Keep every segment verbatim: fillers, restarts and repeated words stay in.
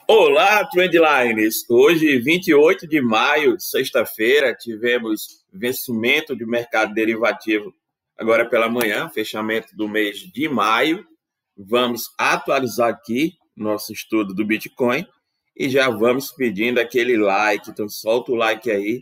Olá, Trendlines! Hoje, vinte e oito de maio, sexta-feira, tivemos vencimento de mercado derivativo agora pela manhã, fechamento do mês de maio. Vamos atualizar aqui nosso estudo do Bitcoin e já vamos pedindo aquele like, então solta o like aí.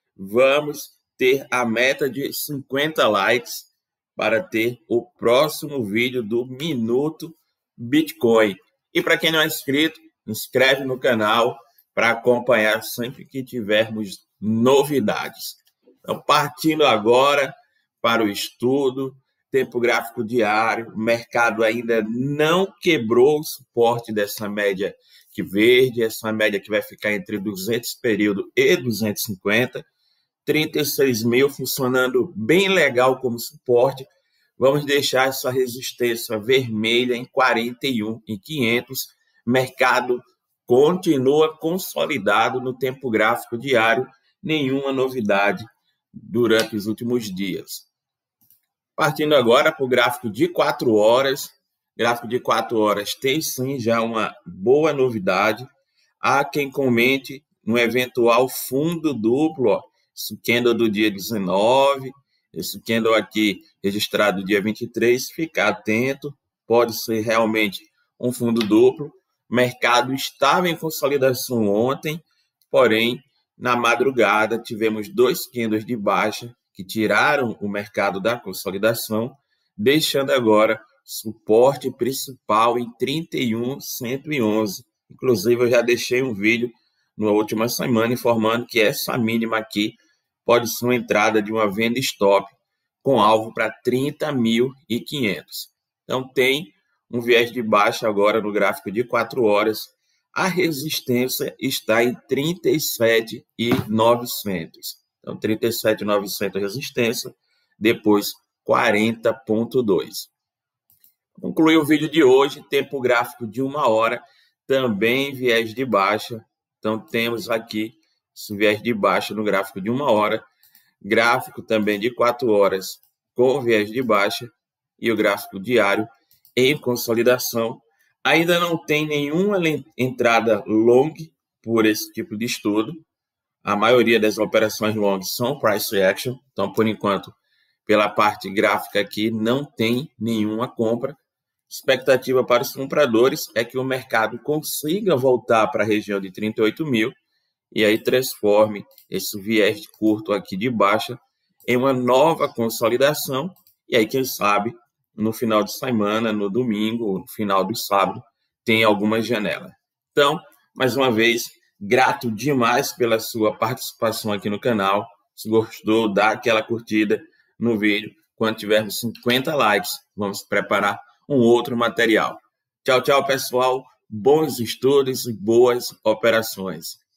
Vamos ter a meta de cinquenta likes para ter o próximo vídeo do Minuto Bitcoin. E para quem não é inscrito, inscreve no canal para acompanhar sempre que tivermos novidades. Então, partindo agora para o estudo, tempo gráfico diário, o mercado ainda não quebrou o suporte dessa média que verde, essa média que vai ficar entre duzentos período e duzentos e cinquenta, trinta e seis mil funcionando bem legal como suporte. Vamos deixar essa resistência vermelha em quarenta e um e quinhentos. Mercado continua consolidado no tempo gráfico diário, nenhuma novidade durante os últimos dias. Partindo agora para o gráfico de quatro horas, gráfico de quatro horas tem sim já uma boa novidade. Há quem comente no eventual fundo duplo, ó, esse candle do dia dezenove, esse candle aqui registrado dia vinte e três, ficar atento, pode ser realmente um fundo duplo. O mercado estava em consolidação ontem, porém, na madrugada, tivemos dois candles de baixa que tiraram o mercado da consolidação, deixando agora suporte principal em trinta e um mil cento e onze. Inclusive, eu já deixei um vídeo na última semana informando que essa mínima aqui pode ser uma entrada de uma venda stop com alvo para trinta mil e quinhentos. Então, tem um viés de baixa agora no gráfico de quatro horas. A resistência está em trinta e sete mil e novecentos. Então, trinta e sete mil e novecentos resistência, depois quarenta ponto dois. Concluí o vídeo de hoje, tempo gráfico de uma hora, também viés de baixa. Então, temos aqui esse viés de baixa no gráfico de uma hora, gráfico também de quatro horas com viés de baixa e o gráfico diário em consolidação. Ainda não tem nenhuma entrada long por esse tipo de estudo. A maioria das operações long são price action. Então, por enquanto, pela parte gráfica aqui, não tem nenhuma compra. Expectativa para os compradores é que o mercado consiga voltar para a região de trinta e oito mil e aí transforme esse viés curto aqui de baixa em uma nova consolidação. E aí, quem sabe, no final de semana, no domingo, no final do sábado, tem alguma janela. Então, mais uma vez, grato demais pela sua participação aqui no canal. Se gostou, dá aquela curtida no vídeo. Quando tivermos cinquenta likes, vamos preparar um outro material. Tchau, tchau, pessoal. Bons estudos e boas operações.